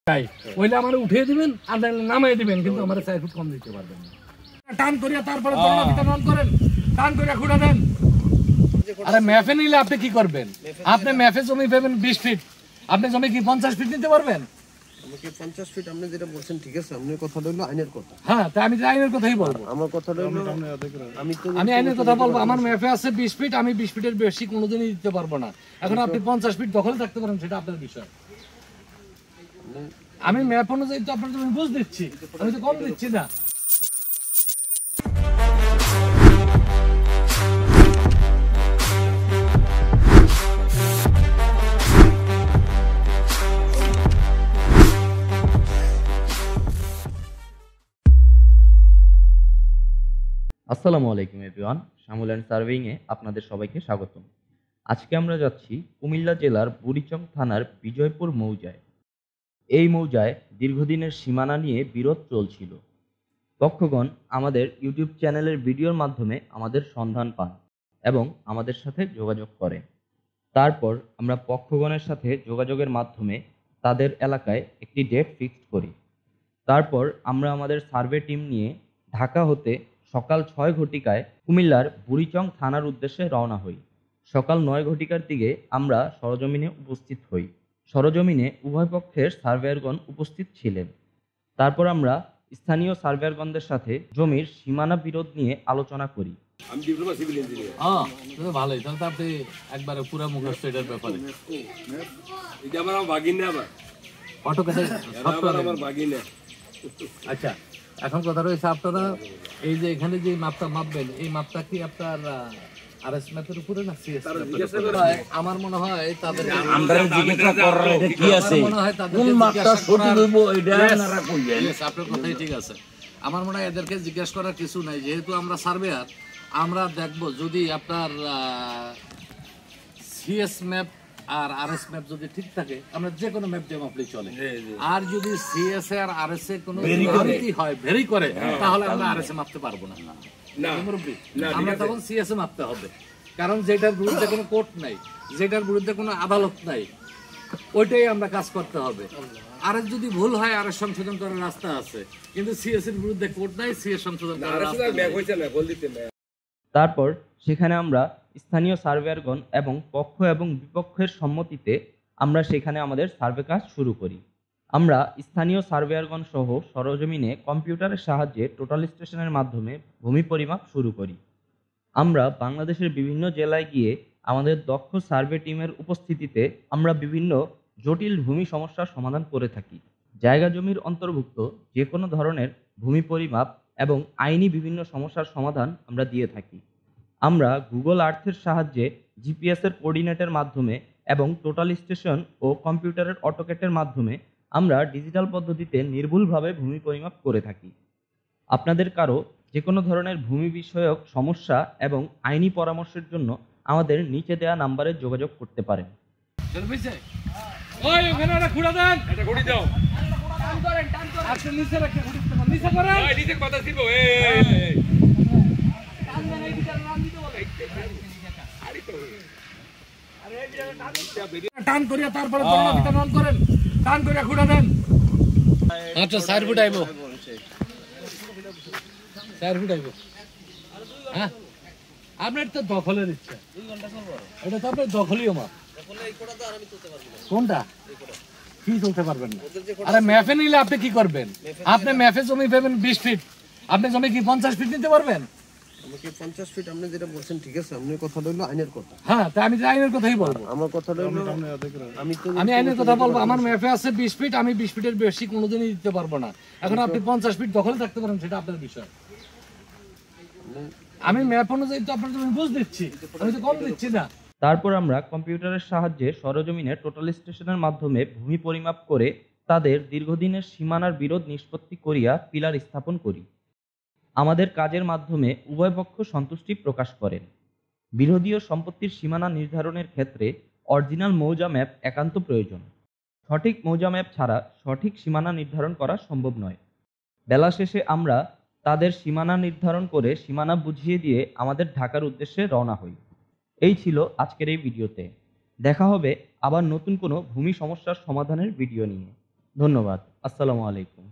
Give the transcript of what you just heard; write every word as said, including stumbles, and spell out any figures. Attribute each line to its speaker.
Speaker 1: তাই ওইলে আমার উঠিয়ে দিবেন আর নামাই দিবেন, কিন্তু আমার চার ফুট কম দিতে পারবেন না। টান করিয়া তারপরে অন করেন, টান করিয়া খুঁড়া দেন। আরে ম্যাপে নিলে আপনি কি করবেন? আপনি ম্যাপে জমি পাবেন বিশ ফিট, আপনি জমি কি পঞ্চাশ ফিট নিতে পারবেন?
Speaker 2: আমাকে পঞ্চাশ ফিট আপনি যেটা বলছেন ঠিক আছে, আপনার কথাটা হলো আইনের কথা।
Speaker 1: হ্যাঁ, তাই আমি আইনের কথাই বলবো।
Speaker 2: আমার কথাটা হলো আমি তো
Speaker 1: আমি আইনের কথা বলবো। আমার ম্যাপে আছে বিশ ফিট, আমি বিশ ফিটের বেশি কোনোদিনই দিতে পারবো না। এখন আপনি পঞ্চাশ ফিট দখলে থাকতে পারেন, সেটা আপনার বিষয়। আমি ম্যাপ অনুযায়ী তো আপনার জমি বুঝ দিচ্ছি, আমি তো কম দিচ্ছি না।
Speaker 3: আসসালামু আলাইকুম এভরিওয়ান, শামুল অ্যান্ড সার্ভেইং এ আপনাদের সবাইকে স্বাগতম। আজকে আমরা যাচ্ছি কুমিল্লা জেলার বুড়িচং থানার বিজয়পুর মৌজায়। এই মৌজায় দীর্ঘদিনের সীমানা নিয়ে বিরোধ চলছিল। পক্ষগণ আমাদের ইউটিউব চ্যানেলের ভিডিওর মাধ্যমে আমাদের সন্ধান পান এবং আমাদের সাথে যোগাযোগ করেন। তারপর আমরা পক্ষগণের সাথে যোগাযোগের মাধ্যমে তাদের এলাকায় একটি ডেট ফিক্সড করি। তারপর আমরা আমাদের সার্ভে টিম নিয়ে ঢাকা হতে সকাল ছয় ঘটিকায় কুমিল্লার বুড়িচং থানার উদ্দেশ্যে রওনা হই। সকাল নয় ঘটিকার দিকে আমরা সরজমিনে উপস্থিত হই। সরজমিনে উভয় পক্ষের সার্ভেয়ারগণ উপস্থিত ছিলেন। তারপর আমরা স্থানীয় সার্ভেয়ারগণদের সাথে জমির সীমানা বিরোধ নিয়ে আলোচনা করি।
Speaker 1: আমি ডিপ্লোমা সিভিল ইঞ্জিনিয়ার। হ্যাঁ, তো ভালোই। তাহলে তো আপনি একবারে পুরো মুখস্থ এটার ব্যাপারে।
Speaker 4: এটা আমার ভাগিনা আবার
Speaker 1: অটোকেটে
Speaker 4: আবার আমার ভাগিনা।
Speaker 1: আচ্ছা, এখন কথা রয়েছে, আপনারা এই যে এখানে যে মাপটা মাপবেন, এই মাপটা কি আপনার আরএস ম্যাপের উপরে না সিএস? আমার মনে হয় তাদের
Speaker 5: আমরা জিজ্ঞাসা করার এটা কি আছে, কোন মাপটা সঠিক হইব এটা আপনারা কইবেন।
Speaker 1: আপনার কথাই ঠিক আছে। আমার মনে হয় এদেরকে জিজ্ঞাসা করার কিছু নাই, যেহেতু আমরা সার্ভেয়ার। আমরা দেখব যদি আপনার সিএস ম্যাপ আর আরএস ম্যাপ যদি ঠিক থাকে, আমরা যে কোনো ম্যাপ দিয়ে মাপলেই চলে। আর যদি সিএস এ আর আরএস এ কোনো ভ্যারি হয়, ভ্যারি করে, তাহলে আমরা আরএস এ মাপতে পারবো না। আমরা তখন সিএস এ মাপতে হবে, কারণ যেটার বিরুদ্ধে কোনো কোর্ট নাই, যেটার বিরুদ্ধে কোনো আদালত নাই, ওইটাই আমরা কাজ করতে হবে। আরএস যদি ভুল হয়, আরএস সংশোধন করার রাস্তা আছে, কিন্তু সিএস এর বিরুদ্ধে কোর্ট নাই, সিএস সংশোধন করার রাস্তা নাই।
Speaker 3: তারপর সেখানে আমরা স্থানীয় সার্ভেয়ারগণ এবং পক্ষ এবং বিপক্ষের সম্মতিতে আমরা সেখানে আমাদের সার্ভে কাজ শুরু করি। আমরা স্থানীয় সার্ভেয়ারগণ সহ সরজমিনে কম্পিউটারের সাহায্যে টোটাল স্টেশনের মাধ্যমে ভূমি পরিমাপ শুরু করি। আমরা বাংলাদেশের বিভিন্ন জেলায় গিয়ে আমাদের দক্ষ সার্ভে টিমের উপস্থিতিতে আমরা বিভিন্ন জটিল ভূমি সমস্যার সমাধান করে থাকি। জায়গা জমির অন্তর্ভুক্ত যে কোনো ধরনের ভূমি পরিমাপ এবং আইনি বিভিন্ন সমস্যার সমাধান আমরা দিয়ে থাকি। আমরা গুগল আর্থের সাহায্যে জিপিএসের কোঅর্ডিনেটের মাধ্যমে এবং টোটাল স্টেশন ও কম্পিউটারের অটোকেটের মাধ্যমে আমরা ডিজিটাল পদ্ধতিতে নির্ভুলভাবে ভূমি পরিমাপ করে থাকি। আপনাদের কারো যে কোনো ধরনের ভূমি বিষয়ক সমস্যা এবং আইনি পরামর্শের জন্য আমাদের নিচে দেওয়া নাম্বারে যোগাযোগ করতে পারেন।
Speaker 1: ওই ওখানে একটা খুঁড়া দেন, এটা খুঁড়ি দাও। টান করেন, টান করেন। আচ্ছা, নিচে রাখে খুঁড়ি দাও, নিচে করেন। ওই নিচে কথা ছিল। এই এই টান দেন, এই দিকে নাম দিতে বলে। আরে তো আরে এই জায়গা টান দিতে, টান করিয়া তারপরে দরজা ভিতর অন করেন, টান করিয়া খুঁড়া দেন। আচ্ছা, চার ফুট আইবো, চার ফুট আইবো। হ্যাঁ, আপনার তো দখলের ইচ্ছা, এটা তো আপনার দখলীয় মাপ। কোনটা কি চলতে পারবেন না? আরে ম্যাপে নিলে আপনি কি করবেন? আপনি ম্যাপে জমি পাবেন বিশ ফিট, আপনি জমি কি পঞ্চাশ ফিট নিতে পারবেন?
Speaker 2: আমাকে পঞ্চাশ ফিট আপনি যেটা বলছেন ঠিক আছে, আপনার কথাটা হলো আইনের কথা।
Speaker 1: হ্যাঁ, তাই আমি আইনের কথাই বলবো।
Speaker 2: আমার কথাটা হলো আমি তো
Speaker 1: আমি আইনের কথা বলবো। আমার ম্যাপে আছে বিশ ফিট, আমি বিশ ফিটের বেশি কোনোদিনই দিতে পারবো না। এখন আপনি পঞ্চাশ ফিট দখলে থাকতে পারেন, সেটা আপনার বিষয়। আমি ম্যাপ অনুযায়ী তো আপনার জমি বুঝ দিচ্ছি, আমি তো কম দিচ্ছি না।
Speaker 3: তারপর আমরা কম্পিউটারের সাহায্যে সরজমিনে টোটাল স্টেশনের মাধ্যমে ভূমি পরিমাপ করে তাদের দীর্ঘদিনের সীমানার বিরোধ নিষ্পত্তি করিয়া পিলার স্থাপন করি। আমাদের কাজের মাধ্যমে উভয় পক্ষ সন্তুষ্টি প্রকাশ করেন। বিরোধীয় সম্পত্তির সীমানা নির্ধারণের ক্ষেত্রে অরিজিনাল মৌজা ম্যাপ একান্ত প্রয়োজন। সঠিক মৌজা ম্যাপ ছাড়া সঠিক সীমানা নির্ধারণ করা সম্ভব নয়। বেলা শেষে আমরা তাদের সীমানা নির্ধারণ করে সীমানা বুঝিয়ে দিয়ে আমাদের ঢাকার উদ্দেশ্যে রওনা হই। এই ছিল আজকের এই ভিডিওতে। দেখা হবে আবার নতুন কোনো ভূমি সমস্যার সমাধানের ভিডিও নিয়ে। ধন্যবাদ। আসসালামু আলাইকুম।